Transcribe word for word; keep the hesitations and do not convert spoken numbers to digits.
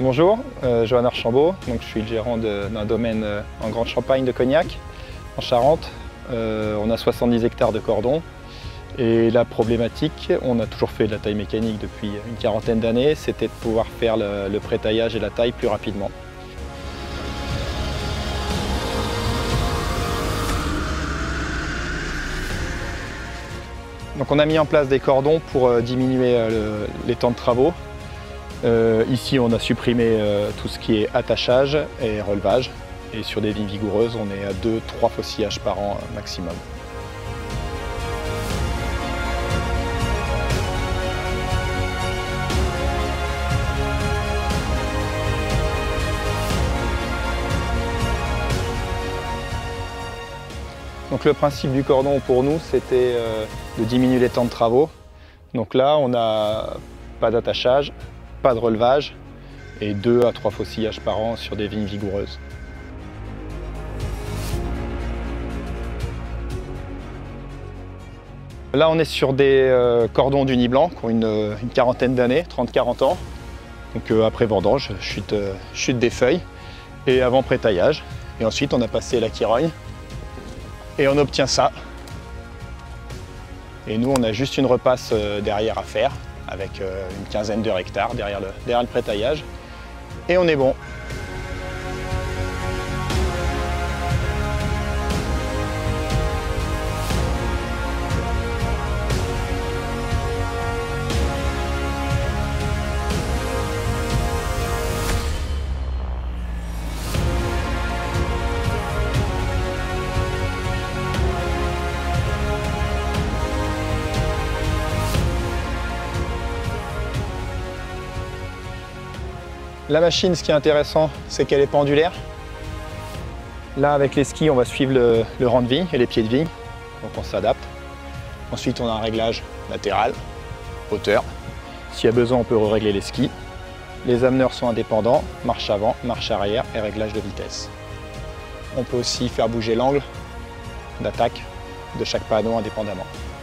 Bonjour, euh, Johan Archambault, donc je suis le gérant d'un domaine euh, en Grande Champagne de Cognac, en Charente. Euh, on a soixante-dix hectares de cordons et la problématique, on a toujours fait de la taille mécanique depuis une quarantaine d'années, c'était de pouvoir faire le, le pré-taillage et la taille plus rapidement. Donc on a mis en place des cordons pour euh, diminuer euh, le, les temps de travaux. Euh, ici on a supprimé euh, tout ce qui est attachage et relevage. Et sur des vignes vigoureuses, on est à deux à trois faucillages par an euh, maximum. Donc le principe du cordon pour nous, c'était euh, de diminuer les temps de travaux. Donc là, on n'a pas d'attachage, pas de relevage et deux à trois faucillages par an sur des vignes vigoureuses. Là, on est sur des euh, cordons du Nid blanc qui ont une, une quarantaine d'années, trente à quarante ans. Donc euh, après vendange, chute, euh, chute des feuilles et avant pré-taillage. Et ensuite, on a passé la quirogne. Et on obtient ça. Et nous, on a juste une repasse derrière à faire, avec une quinzaine de hectares derrière le, derrière le pré-taillage. Et on est bon. La machine, ce qui est intéressant, c'est qu'elle est pendulaire. Là, avec les skis, on va suivre le, le rang de vigne et les pieds de vigne, donc on s'adapte. Ensuite, on a un réglage latéral, hauteur. S'il y a besoin, on peut régler les skis. Les ameneurs sont indépendants, marche avant, marche arrière et réglage de vitesse. On peut aussi faire bouger l'angle d'attaque de chaque panneau indépendamment.